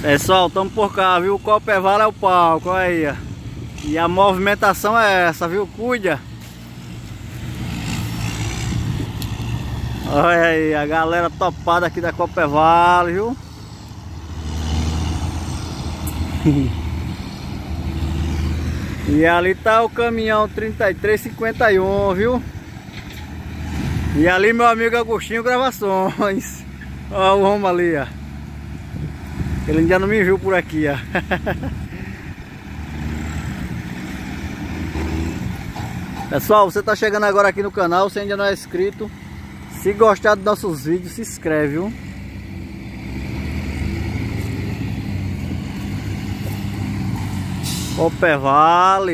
Pessoal, estamos por cá, viu? O Coppeval é o palco, olha aí, ó. E a movimentação é essa, viu? Cuida. Olha aí, a galera topada aqui da Coppeval, viu? E ali tá o caminhão 3351, viu? E ali meu amigo Agostinho Gravações. Olha o homem ali, ó. Ele ainda não me viu por aqui, ó. Pessoal, você tá chegando agora aqui no canal, se ainda não é inscrito, se gostar dos nossos vídeos, se inscreve, viu? Coppeval.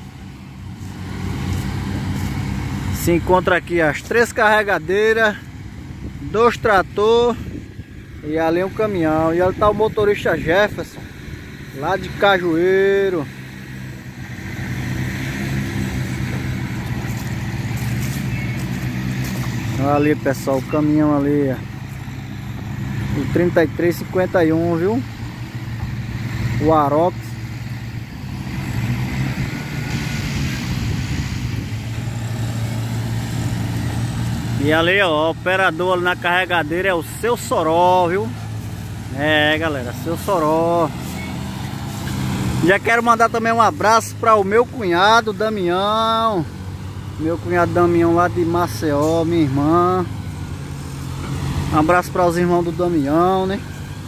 Se encontra aqui as 3 carregadeiras, 2 trator e ali um caminhão. E ali tá o motorista Jefferson, lá de Cajueiro. Ali, pessoal, o caminhão ali, ó. O 3351, viu? O Arox. E ali, ó, o operador ali na carregadeira é o Seu Soró, viu? É, galera, Seu Soró. Já quero mandar também um abraço para o meu cunhado, Damião. Meu cunhado Damião lá de Maceió, minha irmã. Um abraço para os irmãos do Damião, né?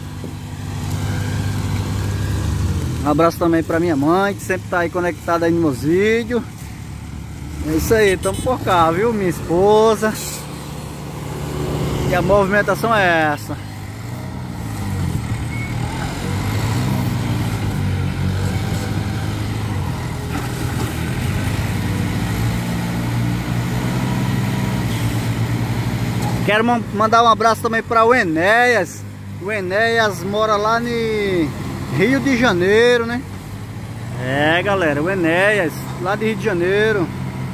Um abraço também para minha mãe, que sempre tá aí conectada aí nos meus vídeos. É isso aí, estamos por cá, viu? Minha esposa. E a movimentação é essa. Quero mandar um abraço também para o Enéas. O Enéas mora lá no Rio de Janeiro, né? É, galera, o Enéas, lá de Rio de Janeiro.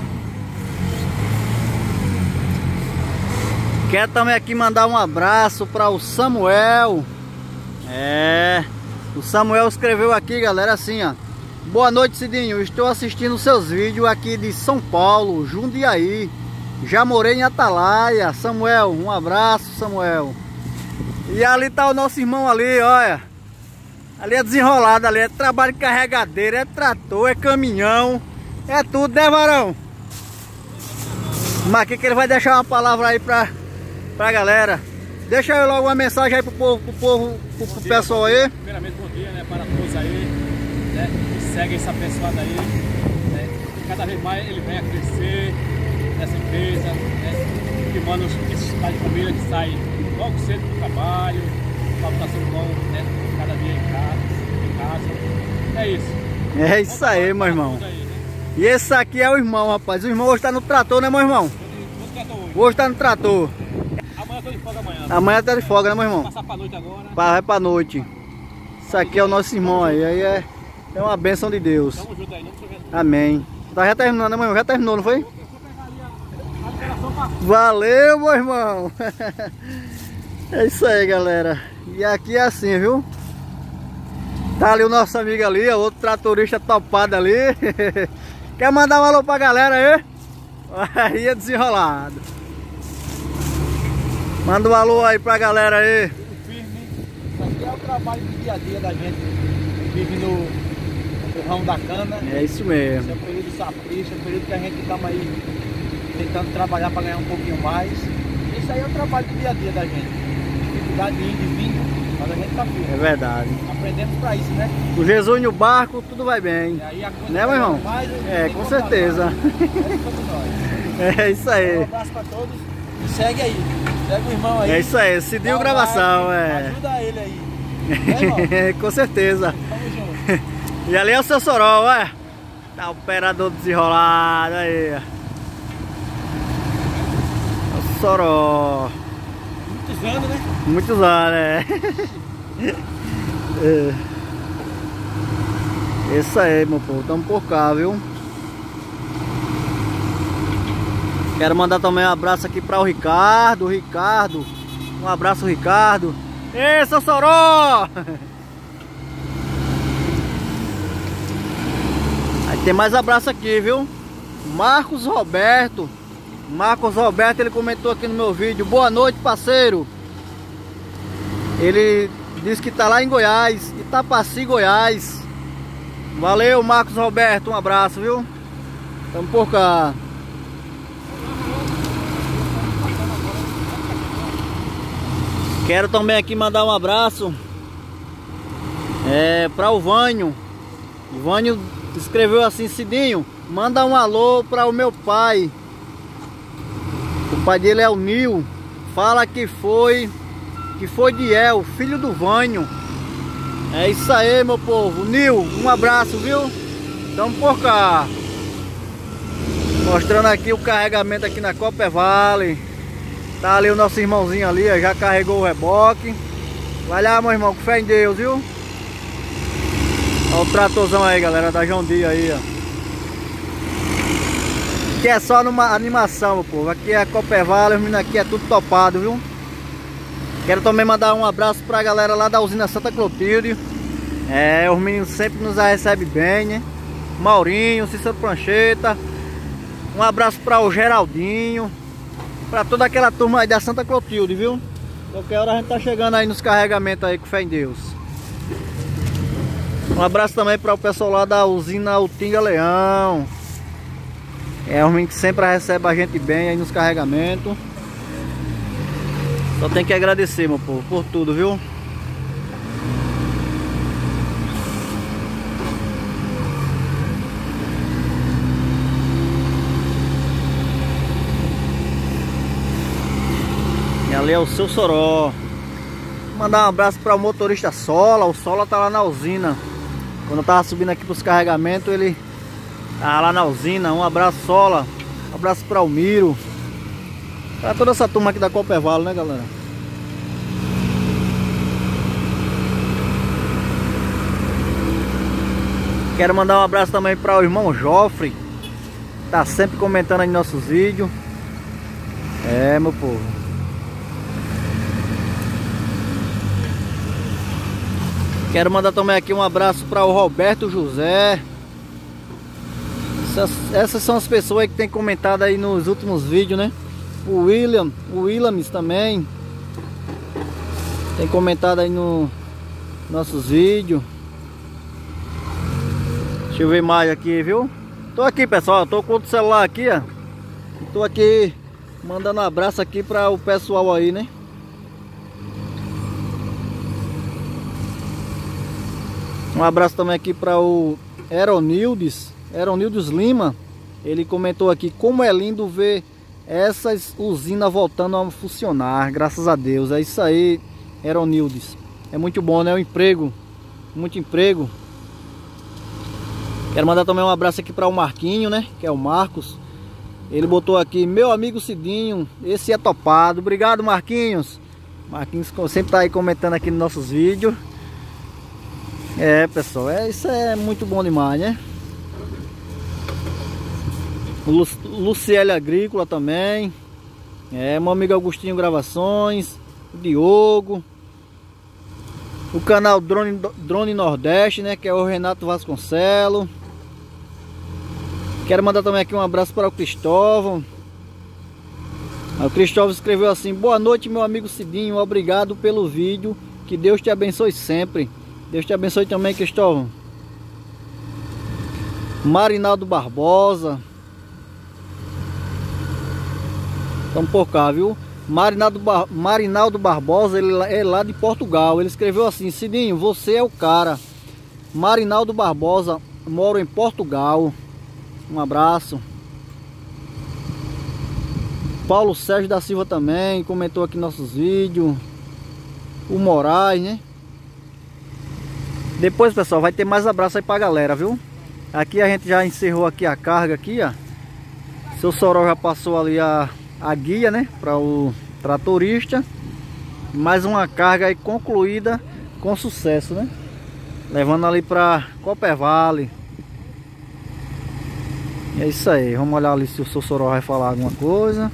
Quero também aqui mandar um abraço para o Samuel. É, o Samuel escreveu aqui, galera, assim, ó. Boa noite, Cidinho. Estou assistindo seus vídeos aqui de São Paulo, Jundiaí. Já morei em Atalaia. Samuel, um abraço, Samuel. E ali tá o nosso irmão ali, olha. Ali é desenrolado, ali é trabalho de carregadeira, é trator, é caminhão, é tudo, né, varão? Mas aqui que ele vai deixar uma palavra aí pra galera. Deixa aí logo uma mensagem aí pro pessoal aí. Primeiramente, bom dia, né, para todos aí, né, que seguem essa pessoada aí, né, e cada vez mais ele vem a crescer nessa empresa, né, filmando esses pais de família que saem logo cedo do trabalho, o papo tá sendo bom, né, cada dia em casa, é isso. É isso aí, meu irmão. Aí, né? E esse aqui é o irmão, rapaz. O irmão hoje tá no trator, né, meu irmão? Hoje tá no trator. Amanhã eu tô de folga amanhã. Amanhã tá de folga, né, meu irmão? Vou passar pra noite agora. Vai pra noite. Isso aqui é o nosso irmão aí. Aí é uma bênção de Deus. Tamo junto aí, não precisa ver. Amém. Tá já terminando, né, meu irmão? Já terminou, não foi? Valeu, meu irmão. É isso aí, galera. E aqui é assim, viu? Tá ali o nosso amigo ali, outro tratorista topado ali. Quer mandar um alô pra galera aí? Aí é desenrolado. Manda um alô aí pra galera aí. Tudo firme. Isso aqui é o trabalho do dia a dia da gente. Vive no ramo da cana. É isso mesmo. Esse é o período saprista, o período que a gente estamos aí tentando trabalhar para ganhar um pouquinho mais. Isso aí é o trabalho do dia a dia da gente. Dificuldade de ir e vir, mas a gente tá firme. É verdade. Aprendemos para isso, né? O Jesus no barco, tudo vai bem. E aí a coisa né, meu irmão? Mais, Com certeza. É isso aí. Um abraço para todos e segue aí. Segue o irmão aí. É isso aí, Cidinho Gravação. Like, ajuda ele aí. Né, irmão? Com certeza. Tamo junto. E ali é o Seu Soró, olha. Tá o operador desenrolado aí. O Soró. Muitos anos, né? Muitos anos, né? Isso aí, meu povo. Tamo por cá, viu? Quero mandar também um abraço aqui para o Ricardo. Um abraço, Ricardo. Ei, Seu Soró! Aí tem mais abraço aqui, viu? Marcos Roberto. Marcos Roberto, ele comentou aqui no meu vídeo: boa noite, parceiro. Ele disse que tá lá em Goiás, Itapaci, Goiás. Valeu, Marcos Roberto, um abraço, viu? Tamo por cá. Quero também aqui mandar um abraço para o Vânio. O Vânio escreveu assim: Cidinho, manda um alô para o meu pai. O pai dele é o Nil. Fala que foi Diel, filho do Vânio. É isso aí, meu povo. Nil, um abraço, viu? Tamo por cá. Mostrando aqui o carregamento aqui na Coppervale. Tá ali o nosso irmãozinho ali, ó, já carregou o reboque. Vai lá, meu irmão, com fé em Deus, viu? Olha o tratorzão aí, galera, da João Deere aí, ó. Aqui é só numa animação, meu povo. Aqui é a Coppervale, os meninos aqui é tudo topado, viu? Quero também mandar um abraço pra galera lá da usina Santa Clotilde. Os meninos sempre nos recebem bem, né? Maurinho, Cícero Prancheta. Um abraço pra o Geraldinho. Pra toda aquela turma aí da Santa Clotilde, viu? Qualquer hora a gente tá chegando aí nos carregamentos aí, com fé em Deus. Um abraço também para o pessoal lá da usina Utinga Leão. É um que sempre recebe a gente bem aí nos carregamentos. Só tem que agradecer, meu povo, por tudo, viu? E ali é o seu Soró. Vou mandar um abraço para o motorista Sola. O Sola tá lá na usina. Quando eu tava subindo aqui pros carregamentos, ele tá lá na usina. Um abraço, Sola. Um abraço para o Miro. Pra toda essa turma aqui da Coppervale, né, galera? Quero mandar um abraço também para o irmão Joffre. Tá sempre comentando aí nossos vídeos. Meu povo. Quero mandar também aqui um abraço para o Roberto José. Essas são as pessoas que tem comentado aí nos últimos vídeos, né? O Williams também tem comentado aí nos nossos vídeos. Deixa eu ver mais aqui, viu? Tô aqui, pessoal, tô com o celular aqui, ó. Tô aqui mandando um abraço aqui para o pessoal aí, né? Um abraço também aqui para o Eronildes Lima. Ele comentou aqui: como é lindo ver essas usinas voltando a funcionar, graças a Deus. É isso aí, Eronildes. É muito bom, né? O emprego, muito emprego. Quero mandar também um abraço aqui para o Marquinho, né? Que é o Marcos. Ele botou aqui: meu amigo Cidinho, esse é topado. Obrigado, Marquinhos. Marquinhos sempre tá aí comentando aqui nos nossos vídeos. Pessoal, isso é muito bom demais, né? O Luciele Agrícola também. Meu amigo Agostinho Gravações. O Diogo. O canal Drone Nordeste, né? Que é o Renato Vasconcelos. Quero mandar também aqui um abraço para o Cristóvão. O Cristóvão escreveu assim: boa noite, meu amigo Cidinho. Obrigado pelo vídeo. Que Deus te abençoe sempre. Deus te abençoe também, Cristóvão. Marinaldo Barbosa. Estamos por cá, viu? Marinaldo Barbosa, ele é lá de Portugal. Ele escreveu assim: Cidinho, você é o cara. Marinaldo Barbosa, moro em Portugal. Um abraço. Paulo Sérgio da Silva também comentou aqui nossos vídeos. O Moraes, né? Depois, pessoal, vai ter mais abraço aí pra galera, viu? Aqui a gente já encerrou aqui a carga aqui, ó. Seu Soró já passou ali a guia, né? Para o tratorista. Mais uma carga aí concluída com sucesso, né? Levando ali pra Coppervale. É isso aí. Vamos olhar ali se o seu Soró vai falar alguma coisa.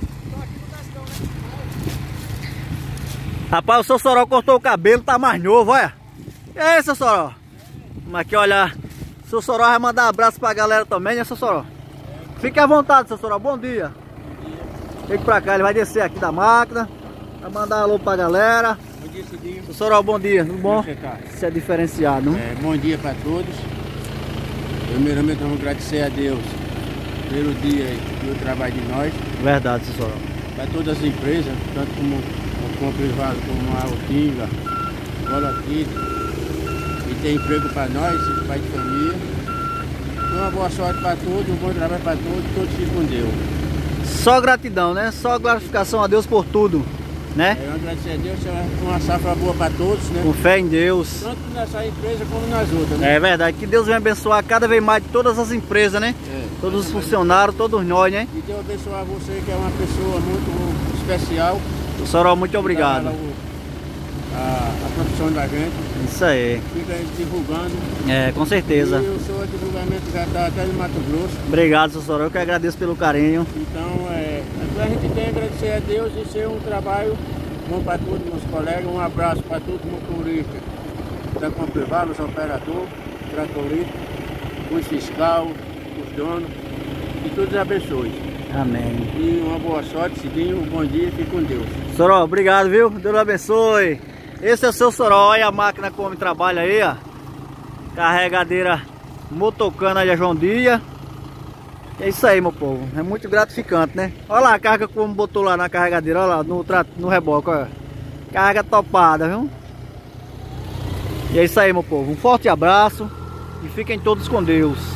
Rapaz, o seu Soró cortou o cabelo, tá mais novo, olha. E aí, seu Soró? Vamos aqui olhar Seu Soró vai mandar um abraço pra galera também, né, seu Soró? Fique à vontade, seu Soró. Bom dia. Fique pra cá, ele vai descer aqui da máquina. Vai mandar alô pra galera. Bom dia, Cidinho. Seu Soró, bom dia, tudo bom? Como você tá? Você é diferenciado, não? Bom dia para todos. Primeiramente vamos agradecer a Deus pelo dia e o trabalho de nós. Verdade, seu Soró. Para todas as empresas, tanto como a privada, como a Utinga, Volokid, e tem emprego para nós, pai de família. Uma boa sorte para todos, um bom trabalho para todos fiquem com Deus. Só gratidão, né? Só glorificação a Deus por tudo, né? Eu agradecer a Deus, uma safra boa para todos, né? Com fé em Deus. Tanto nessa empresa como nas outras, né? É verdade, que Deus venha abençoar cada vez mais de todas as empresas, né? Todos os funcionários, todos nós, né? E Deus abençoar você, que é uma pessoa muito especial. Seu Soró, muito obrigado. A profissão da gente. Isso aí. Fica divulgando. É, com certeza. E o seu divulgamento já está até no Mato Grosso. Obrigado, seu Soró. Eu que agradeço pelo carinho. Então, a gente tem que agradecer a Deus e ser um trabalho bom para todos os colegas. Um abraço para todos os motoristas da Comprivada, os operadores, tratoristas, os fiscal, os donos. E todos abençoe. Amém. E uma boa sorte, Cidinho. Um bom dia e fique com Deus. Soró, obrigado, viu? Deus abençoe. Esse é o seu Soró. Olha a máquina como trabalha aí, ó. Carregadeira motocana de João Dia. É isso aí, meu povo. É muito gratificante, né? Olha lá a carga como botou lá na carregadeira. Olha lá no reboque, olha. Carga topada, viu? E é isso aí, meu povo. Um forte abraço. E fiquem todos com Deus.